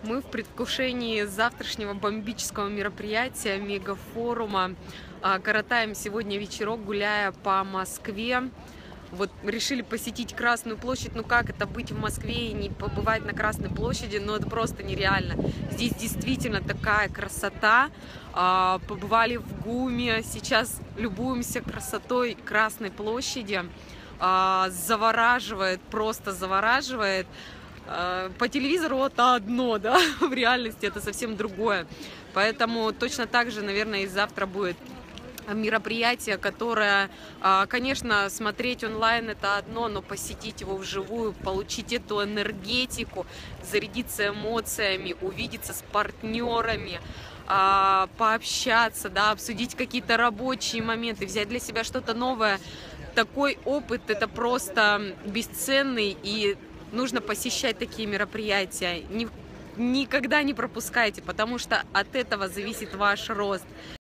Мы в предвкушении завтрашнего бомбического мероприятия, мегафорума. Коротаем сегодня вечерок, гуляя по Москве. Вот решили посетить Красную площадь. Ну как это быть в Москве и не побывать на Красной площади? Ну это просто нереально. Здесь действительно такая красота. Побывали в ГУМе. Сейчас любуемся красотой Красной площади. Завораживает, просто завораживает. По телевизору это одно, да, в реальности это совсем другое. Поэтому точно так же, наверное, и завтра будет мероприятие, которое, конечно, смотреть онлайн это одно, но посетить его вживую, получить эту энергетику, зарядиться эмоциями, увидеться с партнерами, пообщаться, да, обсудить какие-то рабочие моменты, взять для себя что-то новое. Такой опыт это просто бесценный, и нужно посещать такие мероприятия. Никогда не пропускайте, потому что от этого зависит ваш рост.